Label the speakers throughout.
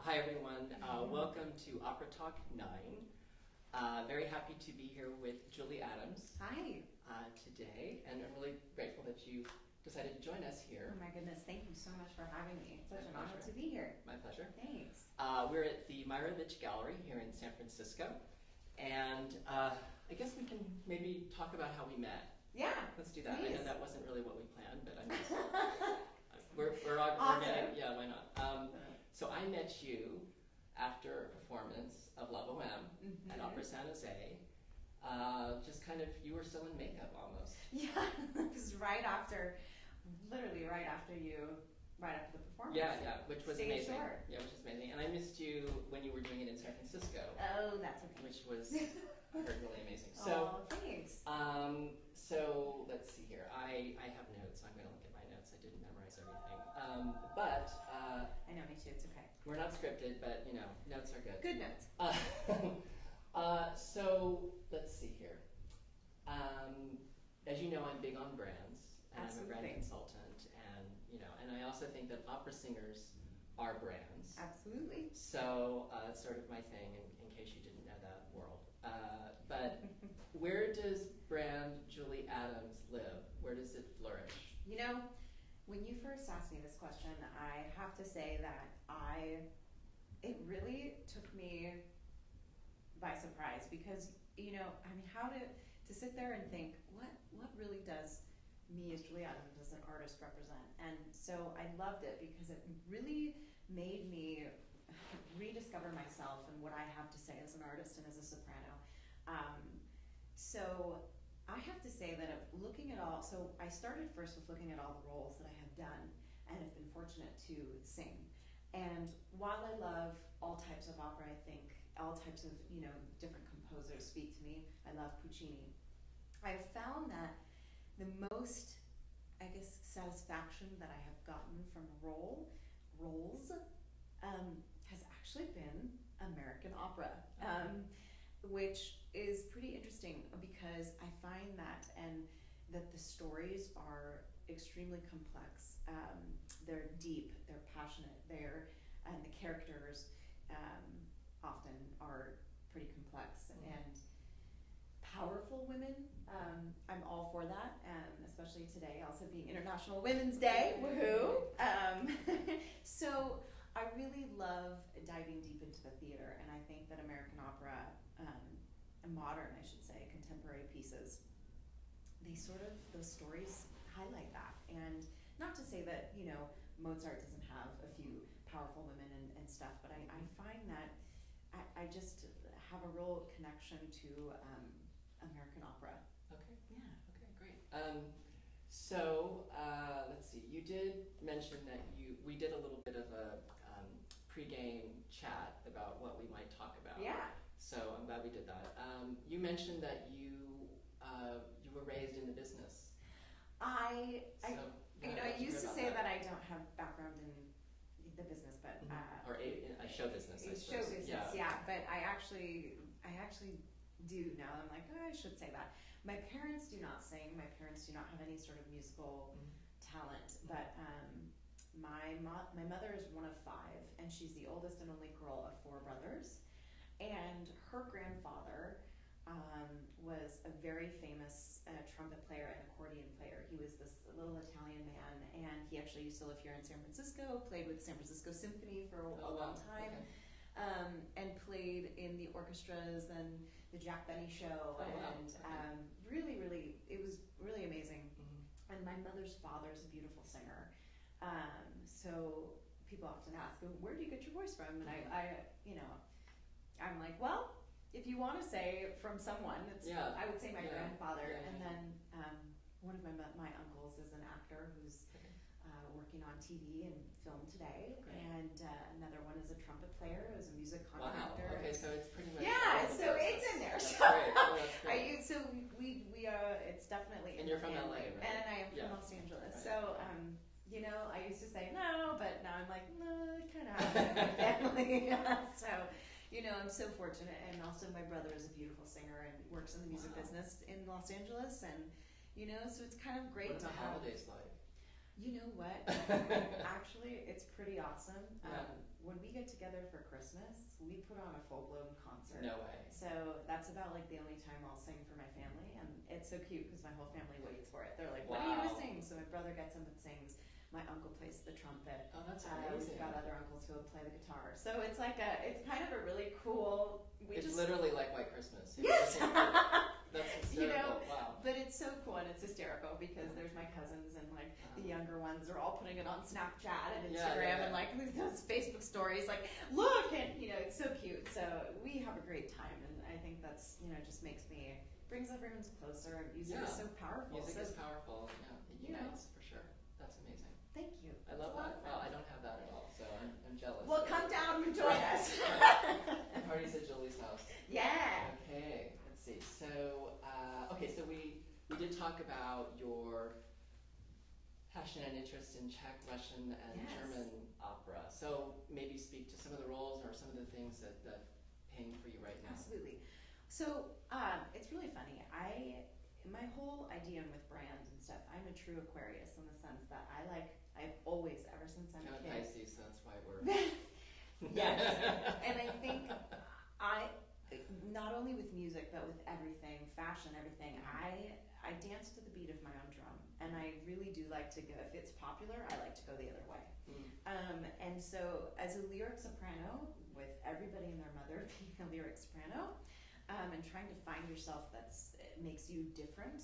Speaker 1: Hi everyone, welcome to Opera Talk 9. Very happy to be here with Julie Adams.
Speaker 2: Hi.
Speaker 1: Today, and I'm really grateful that you decided to join us here.
Speaker 2: Oh my goodness, thank you so much for having me. It's such
Speaker 1: My
Speaker 2: an
Speaker 1: pleasure.
Speaker 2: honor to be here.
Speaker 1: My pleasure.
Speaker 2: Thanks.
Speaker 1: We're at the Myrovich Gallery here in San Francisco, and I guess we can maybe talk about how we met.
Speaker 2: Yeah.
Speaker 1: Let's do that.
Speaker 2: Please.
Speaker 1: I know that wasn't really what we planned, but I'm just, we're
Speaker 2: Awesome.
Speaker 1: getting, yeah, why not? So I met you after a performance of Love O.M. at Opera San Jose. Just kind of, you were still in makeup almost.
Speaker 2: Yeah, it was literally right after the performance.
Speaker 1: Yeah, which was
Speaker 2: Stage
Speaker 1: amazing.
Speaker 2: door.
Speaker 1: Yeah, which was amazing. And I missed you when you were doing it in San Francisco.
Speaker 2: Oh, that's okay.
Speaker 1: Which was, I heard, really amazing. So,
Speaker 2: thanks.
Speaker 1: so let's see here. I have notes. I'm going to look at my notes. I didn't memorize everything.
Speaker 2: I know, me too. It's okay.
Speaker 1: We're not scripted, but notes are good.
Speaker 2: Good notes.
Speaker 1: So let's see here. As you know, I'm big on brands, and
Speaker 2: Absolutely.
Speaker 1: I'm a brand consultant, and I also think that opera singers are brands.
Speaker 2: Absolutely.
Speaker 1: So it's sort of my thing, in case you didn't know that world. But where does brand Julie Adams live? Where does it flourish?
Speaker 2: You know, when you first asked me this question, I have to say that it really took me by surprise because, how to sit there and think, what really does me as Julie Adams as an artist represent? And so I loved it because it really made me rediscover myself and what I have to say as an artist and as a soprano. So I have to say that so I started first with looking at all the roles that I have done and have been fortunate to sing. And while I love all types of opera, I think all types of, different composers speak to me. I love Puccini. I've found that the most, satisfaction that I have gotten from roles has actually been American opera, which is pretty interesting because I find that that the stories are extremely complex. They're deep, they're passionate, and the characters often are pretty complex and powerful women. I'm all for that, especially today, also being International Women's Day. Woohoo! So I really love diving deep into the theater, and I think that American opera, modern, I should say, contemporary pieces, those stories highlight that. And not to say that, Mozart doesn't have a few powerful women and stuff, but I find that I just have a real connection to American opera.
Speaker 1: Okay.
Speaker 2: Yeah.
Speaker 1: Okay, great. So let's see. You did mention that we did a little bit of a pre-game chat about what we might talk about.
Speaker 2: Yeah.
Speaker 1: So I'm glad we did that. You mentioned that you were raised in the business.
Speaker 2: I used to say
Speaker 1: that.
Speaker 2: that I don't have background in the business, but
Speaker 1: or a show business. I
Speaker 2: show
Speaker 1: suppose.
Speaker 2: business, yeah. But I actually do now. I'm like, I should say that. My parents do not sing. My parents do not have any sort of musical talent. But my mother is one of 5, and she's the oldest and only girl of 4 brothers. And her grandfather was a very famous trumpet player and accordion player. He was this little Italian man, and he actually used to live here in San Francisco, played with the San Francisco Symphony for a long time. Okay. And played in the orchestras and the Jack Benny Show, and really, it was really amazing. And my mother's father is a beautiful singer. So people often ask, where do you get your voice from? And I'm like, well, if you want to say from someone, I would say my grandfather.
Speaker 1: Yeah.
Speaker 2: And then one of my uncles is an actor who's working on TV and film today.
Speaker 1: Great.
Speaker 2: And another one is a trumpet player who's a music contractor.
Speaker 1: Wow. Okay, so it's pretty much
Speaker 2: so it's in there.
Speaker 1: That's great. Oh, that's great.
Speaker 2: We it's definitely.
Speaker 1: And you're from LA, right?
Speaker 2: And I am from Los Angeles. Right. So I used to say no, but now I'm like, no, it kind of happens in my family. So. I'm so fortunate, and also my brother is a beautiful singer and works in the music business in Los Angeles, and so it's kind of great to have.
Speaker 1: What are the holidays like?
Speaker 2: You know what? Actually, it's pretty awesome. when we get together for Christmas, we put on a full-blown concert.
Speaker 1: No way.
Speaker 2: So that's about like the only time I'll sing for my family, and it's so cute because my whole family waits for it. They're like, "When are you gonna sing?" So my brother gets up and sings. My uncle plays the trumpet.
Speaker 1: Oh, that's amazing.
Speaker 2: We've got other uncles who will play the guitar. So it's like it's kind of a really cool.
Speaker 1: It's literally like White Christmas.
Speaker 2: Yes.
Speaker 1: That's hysterical. Wow.
Speaker 2: But it's so cool and it's hysterical because there's my cousins and like the younger ones are all putting it on Snapchat and Instagram and like those Facebook stories. Like, look, and it's so cute. So we have a great time, and I think that's just brings everyone's closer. Music is so powerful.
Speaker 1: Music is powerful. Yeah, it unites for sure. That's amazing.
Speaker 2: Thank you.
Speaker 1: I love that. Well, I don't have that at all, so I'm jealous.
Speaker 2: Well, come down and join us.
Speaker 1: Parties at Julie's house.
Speaker 2: Yeah.
Speaker 1: Okay. Let's see. So, so we did talk about your passion and interest in Czech, Russian, and German opera. So maybe speak to some of the roles or some of the things that hang for you right now.
Speaker 2: Absolutely. So it's really funny. My whole idea with brands and stuff, I'm a true Aquarius in the sense that I've always, ever since I'm a kid.
Speaker 1: Pisces, so that's why we're.
Speaker 2: Yes. And I think not only with music, but with everything, fashion, everything, I dance to the beat of my own drum. And I really do like to go, if it's popular, I like to go the other way. And so as a lyric soprano, with everybody and their mother being a lyric soprano, and trying to find yourself makes you different.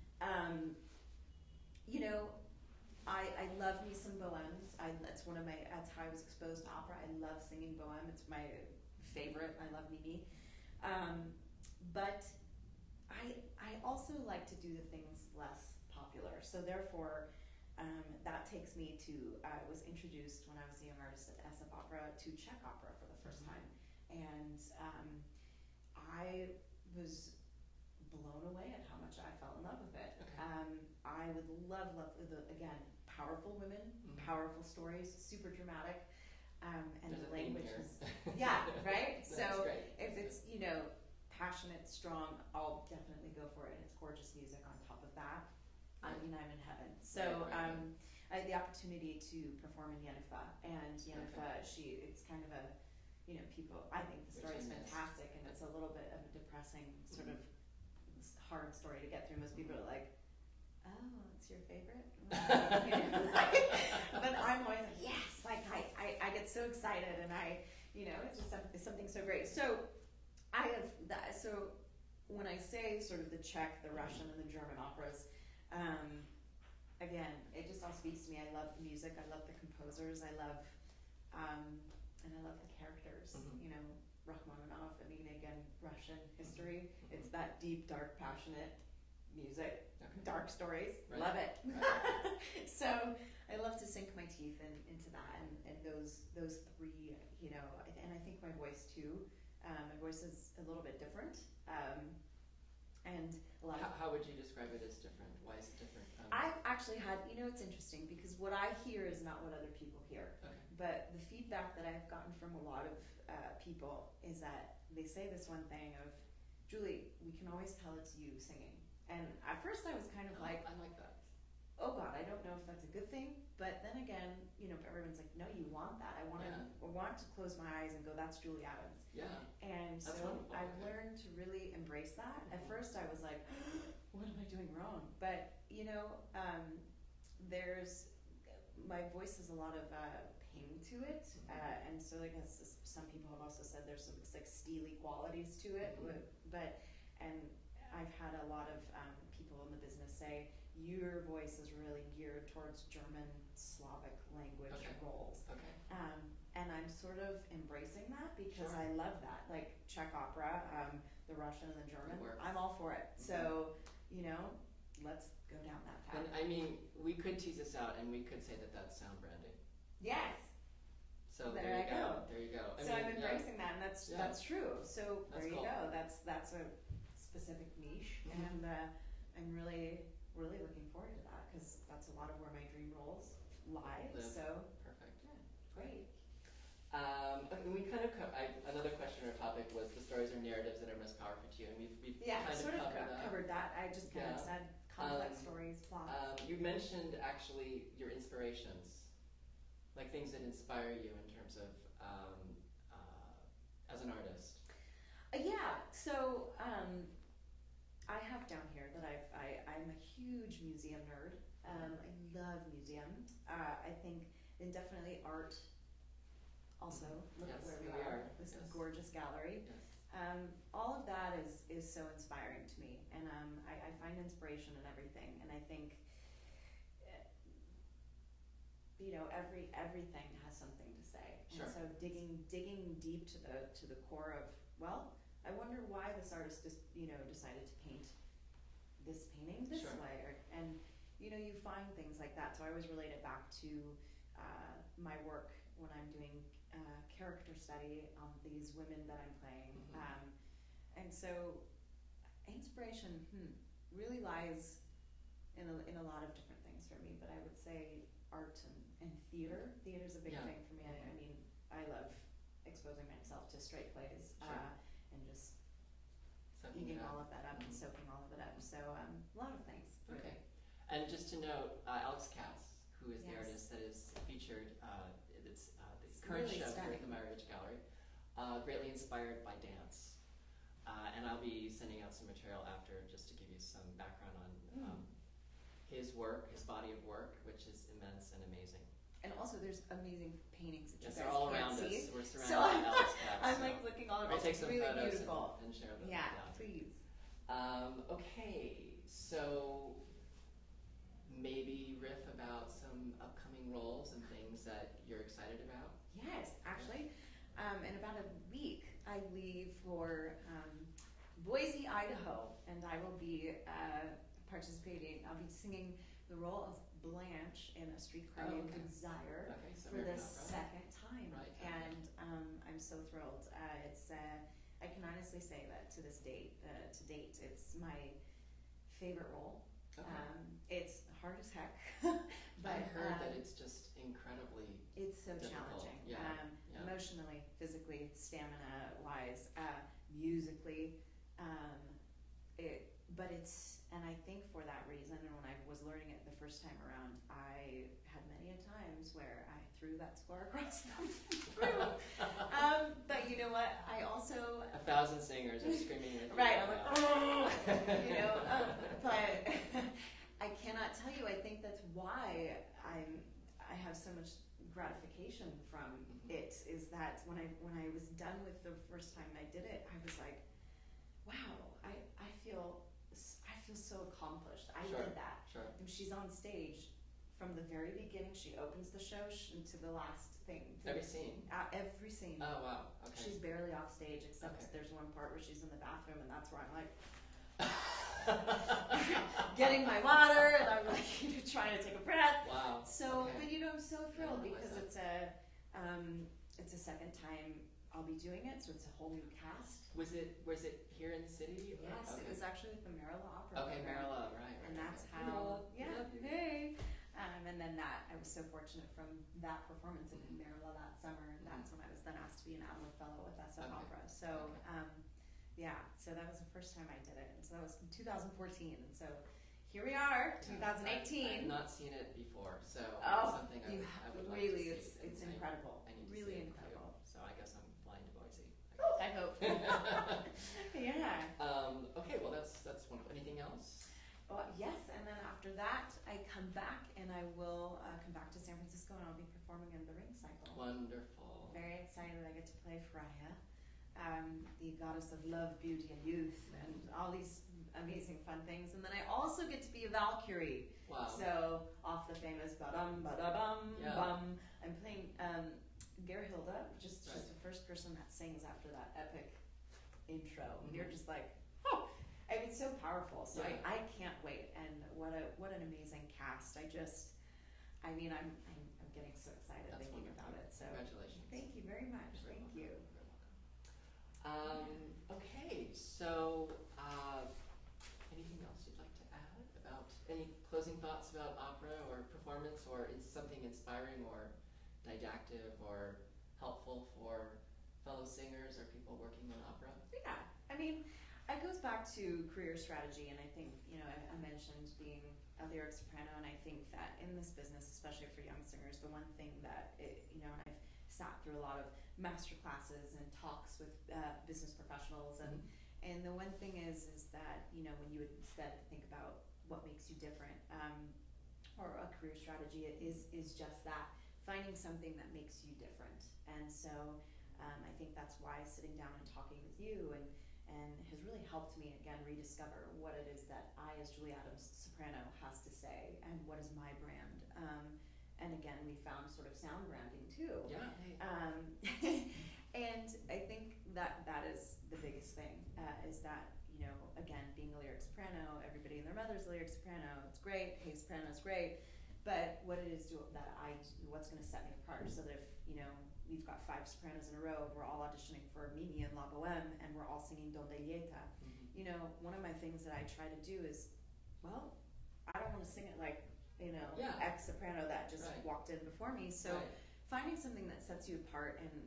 Speaker 2: I love me some Bohèmes. That's how I was exposed to opera. I love singing Bohème. It's my favorite. I love Mimi. But I also like to do the things less popular. So therefore, that takes me to, I was introduced when I was a young artist at SF Opera to Czech opera for the first time. And I was blown away at how much I fell in love with it. Okay. I would love, again, powerful women, powerful stories, super dramatic, and the language is, right? So
Speaker 1: great.
Speaker 2: If it's, passionate, strong, I'll definitely go for it. And it's gorgeous music on top of that. I mean, I'm in heaven. So I had the opportunity to perform in Yennefer, and Yennefer, it's kind of a, I think the story is fantastic, and it's a little bit of a depressing sort of hard story to get through. Most people are like, oh, it's your favorite? But I'm always like, yes, I get so excited, and it's just something so great. So I have that. So when I say sort of the Czech, the Russian, and the German operas, again, it just all speaks to me. I love the music. I love the composers. I love, and I love the characters. Rachmaninoff. I mean, again, Russian history. It's that deep, dark, passionate music, dark stories. Right. Love it. Right. So I love to sink my teeth into that, and those three. And I think my voice too. My voice is a little bit different. And a lot
Speaker 1: how would you describe it as different? Why is it different?
Speaker 2: I've actually had, it's interesting because what I hear is not what other people hear. Okay. But the feedback that I've gotten from a lot of people is that they say this one thing of, Julie, we can always tell it's you singing. And at first I was kind of like,
Speaker 1: I like that.
Speaker 2: Oh God, I don't know if that's a good thing. But then again, everyone's like, no, you want that. I want to close my eyes and go, that's Julie Adams. Yeah. And so I've learned to really embrace that. At first I was like, what am I doing wrong? But, my voice has a lot of pain to it. And so I guess some people have also said there's some steely qualities to it. And I've had a lot of people in the business say, your voice is really geared towards German, Slavic language roles. Okay. And I'm sort of embracing that because I love that. Like Czech opera, the Russian and the German, I'm all for it. So, let's go down that path.
Speaker 1: And I mean, we could tease this out and we could say that that's sound branding.
Speaker 2: Yes.
Speaker 1: So there you go. There you go.
Speaker 2: I'm embracing that, and that's true. So there you go. That's a specific niche, and I'm really looking forward to that because that's a lot of where my dream roles lie. So
Speaker 1: perfect.
Speaker 2: Yeah, great.
Speaker 1: We kind of another question or topic was the stories or narratives that are most powerful to you, and we've kind of
Speaker 2: covered that. I just kind of said complex stories, plots.
Speaker 1: You mentioned actually your inspirations like things that inspire you in terms of as an artist.
Speaker 2: Yeah, so I have down here that I'm a huge museum nerd. I love museums. I think, and definitely art. Also, look at
Speaker 1: Yes,
Speaker 2: where we
Speaker 1: here
Speaker 2: are.
Speaker 1: we are.
Speaker 2: This
Speaker 1: Yes.
Speaker 2: gorgeous gallery.
Speaker 1: Yes.
Speaker 2: All of that is so inspiring to me, and I find inspiration in everything. And I think, everything has something to say.
Speaker 1: Sure.
Speaker 2: And so digging deep to the core of, well, I wonder why this artist just decided to paint this painting this
Speaker 1: Sure.
Speaker 2: way, and you find things like that. So I always relate it back to my work when I'm doing character study on these women that I'm playing. And so inspiration really lies in a lot of different things for me, but I would say art and theater. Theater's a big thing for me. I mean, I love exposing myself to straight plays.
Speaker 1: Sure.
Speaker 2: And just
Speaker 1: Soaking
Speaker 2: eating
Speaker 1: it up.
Speaker 2: all of that up and soaking all of it up. So a lot of things. Really.
Speaker 1: Okay. And just to note, Alex Katz, who is the
Speaker 2: Yes.
Speaker 1: artist that is featured, it's the
Speaker 2: It's
Speaker 1: current
Speaker 2: really
Speaker 1: show here
Speaker 2: stunning.
Speaker 1: at the Myra Ridge Gallery, greatly inspired by dance. And I'll be sending out some material after just to give you some background on his work, his body of work, which is immense and amazing.
Speaker 2: And also, there's amazing paintings that
Speaker 1: Yes,
Speaker 2: you
Speaker 1: they're
Speaker 2: guys
Speaker 1: all
Speaker 2: can't
Speaker 1: around
Speaker 2: see.
Speaker 1: us. We're surrounded
Speaker 2: So
Speaker 1: by Alex Katz.
Speaker 2: I'm
Speaker 1: so
Speaker 2: like looking all
Speaker 1: I'll
Speaker 2: around.
Speaker 1: take
Speaker 2: It's
Speaker 1: some
Speaker 2: really
Speaker 1: photos
Speaker 2: beautiful.
Speaker 1: and share them.
Speaker 2: Yeah, please.
Speaker 1: Okay, so maybe riff about some upcoming roles and things that you're excited about.
Speaker 2: Yes, actually, in about a week, I leave for Boise, Idaho, and I will be participating. I'll be singing the role of Blanche in A Streetcar Named Desire
Speaker 1: Okay, so
Speaker 2: for the
Speaker 1: American opera.
Speaker 2: second time,
Speaker 1: Right,
Speaker 2: and I'm so thrilled. I can honestly say that to date, it's my favorite role.
Speaker 1: Okay.
Speaker 2: It's hard as heck, but
Speaker 1: I heard that it's just incredibly
Speaker 2: it's so
Speaker 1: difficult.
Speaker 2: challenging.
Speaker 1: Yeah, yeah.
Speaker 2: Emotionally, physically, stamina-wise, musically, but it's, and I think for that reason, and when I was learning it the first time around, I had many a times where I threw that score across the room. But you know what? I also
Speaker 1: 1,000 singers are screaming with you.
Speaker 2: right. I'm like, oh, but I cannot tell you. I think that's why I have so much gratification from it. Is that when I was done with the first time I did it, I was like, wow, I feel so accomplished. I
Speaker 1: Sure,
Speaker 2: did that.
Speaker 1: Sure.
Speaker 2: And she's on stage from the very beginning. She opens the show to the last thing.
Speaker 1: Every scene.
Speaker 2: Every scene.
Speaker 1: Oh wow. Okay.
Speaker 2: She's barely off stage, except
Speaker 1: Okay.
Speaker 2: there's one part where she's in the bathroom, and that's where I'm like getting my water, and I'm like trying to take a breath.
Speaker 1: Wow.
Speaker 2: So,
Speaker 1: Okay.
Speaker 2: but I'm so thrilled
Speaker 1: I realize
Speaker 2: because it's a second time I'll be doing it, so it's a whole new cast.
Speaker 1: Was it here in the city? Or?
Speaker 2: Yes,
Speaker 1: Okay.
Speaker 2: it was actually with the Marilla Opera.
Speaker 1: Okay,
Speaker 2: Program.
Speaker 1: Marilla, right.
Speaker 2: And that's
Speaker 1: okay.
Speaker 2: how,
Speaker 1: Marilla, we love you.
Speaker 2: hey. And then I was so fortunate from that performance in Marilla that summer. That's when I was then asked to be an Adler Fellow with SF
Speaker 1: Okay.
Speaker 2: Opera. So, so that was the first time I did it. And so that was in 2014. And so here we are, 2018.
Speaker 1: I've not seen it before, so
Speaker 2: Oh,
Speaker 1: it's something I would like
Speaker 2: really,
Speaker 1: to see.
Speaker 2: it's incredible.
Speaker 1: I need to
Speaker 2: Really
Speaker 1: see it
Speaker 2: incredible.
Speaker 1: too. So I guess I'm flying to Boise.
Speaker 2: I hope. Yeah.
Speaker 1: Okay, well that's wonderful. Anything else?
Speaker 2: Yes, and then after that, I come back and I will come back to San Francisco and I'll be performing in the Ring Cycle.
Speaker 1: Wonderful.
Speaker 2: Very excited I get to play Freya, the goddess of love, beauty, and youth, and all these amazing fun things. And then I also get to be a Valkyrie.
Speaker 1: Wow.
Speaker 2: So off the famous ba-dum, ba-da-bum, bum. I'm playing Gerhilda, just the first person that sings after that epic intro. And you're just like, oh, I mean, it's so powerful. So I can't wait. And what an amazing cast. I'm getting so excited
Speaker 1: That's
Speaker 2: thinking
Speaker 1: wonderful.
Speaker 2: about it. So
Speaker 1: Congratulations.
Speaker 2: thank you very much.
Speaker 1: You're
Speaker 2: Thank
Speaker 1: welcome.
Speaker 2: you.
Speaker 1: You're welcome. Okay, so anything else you'd like to add about any closing thoughts about opera or performance, or is something inspiring or didactic or helpful for fellow singers or people working in opera?
Speaker 2: Yeah, I mean, it goes back to career strategy, and I think I mentioned being lyric soprano, and I think that in this business, especially for young singers, the one thing that and I've sat through a lot of master classes and talks with business professionals, and the one thing is that when you would instead think about what makes you different, or a career strategy, is just that, finding something that makes you different. And so I think that's why sitting down and talking with you and has really helped me again rediscover what it is that I, as Julie Adams soprano, has to say, and what is my brand. And again, we found sort of sound branding too.
Speaker 1: Yeah.
Speaker 2: And I think that is the biggest thing, is that again, being a lyric soprano, everybody and their mother's a lyric soprano. It's great. Hey, soprano is great. But what it is what's going to set me apart, so that if we've got 5 sopranos in a row, we're all auditioning for Mimi and La Boheme, and we're all singing Donde Lieta. One of my things that I try to do is, well, I don't want to sing it like ex soprano that just walked in before me. So finding something that sets you apart, and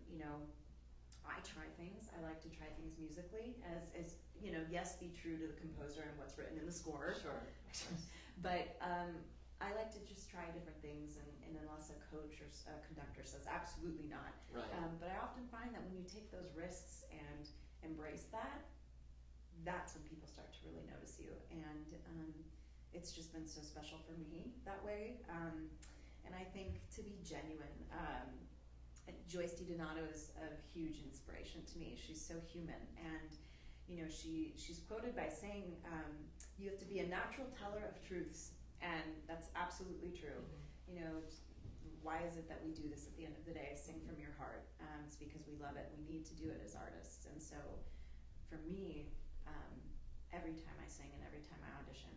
Speaker 2: I try things. I like to try things musically, as yes, be true to the composer and what's written in the score.
Speaker 1: Sure.
Speaker 2: But I like to just try different things, and unless a coach or a conductor says absolutely not.
Speaker 1: Right.
Speaker 2: But I often find that when you take those risks and embrace that, that's when people start to really notice you. And it's just been so special for me that way. And I think to be genuine, Joyce DiDonato is a huge inspiration to me. She's so human, and she's quoted by saying, "You have to be a natural teller of truths," and that's absolutely true. Why is it that we do this at the end of the day? Sing from your heart. It's because we love it. We need to do it as artists, and so for me, every time I sing and every time I audition,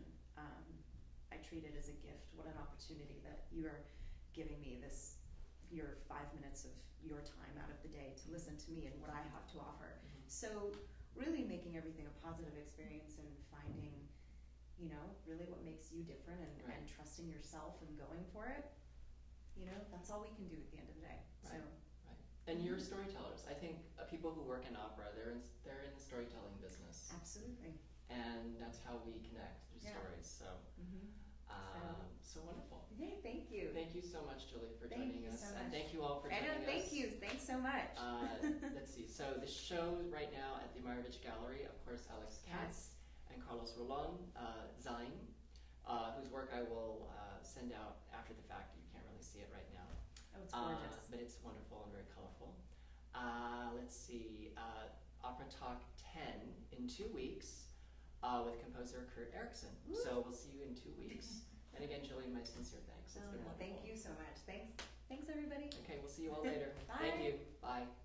Speaker 2: I treat it as a gift. What an opportunity that you are giving me your 5 minutes of your time out of the day to listen to me and what I have to offer. So really making everything a positive experience, and finding, really what makes you different, and trusting yourself and going for it. That's all we can do at the end of the day.
Speaker 1: Right. And you're storytellers. I think people who work in opera, they're in the storytelling business.
Speaker 2: Absolutely.
Speaker 1: And that's how we connect through stories. So. So wonderful.
Speaker 2: Yay, thank you.
Speaker 1: Thank you so much, Julie, for joining us.
Speaker 2: So
Speaker 1: and thank you all for joining us.
Speaker 2: Thank you. Thanks so much.
Speaker 1: Let's see. So the show right now at the Marovich Gallery, of course, Alex Katz and Carlos Rolón, Zayn, whose work I will send out after the fact. You can't really see it right now.
Speaker 2: Oh, it's gorgeous.
Speaker 1: But it's wonderful and very colorful. Let's see. Opera Talk 10 in 2 weeks. With composer Kurt Erickson. Woo! So we'll see you in 2 weeks. And again, Julie, my sincere thanks. It's been wonderful.
Speaker 2: Thank you so much. Thanks everybody.
Speaker 1: Okay, we'll see you all later.
Speaker 2: Bye.
Speaker 1: Thank you. Bye.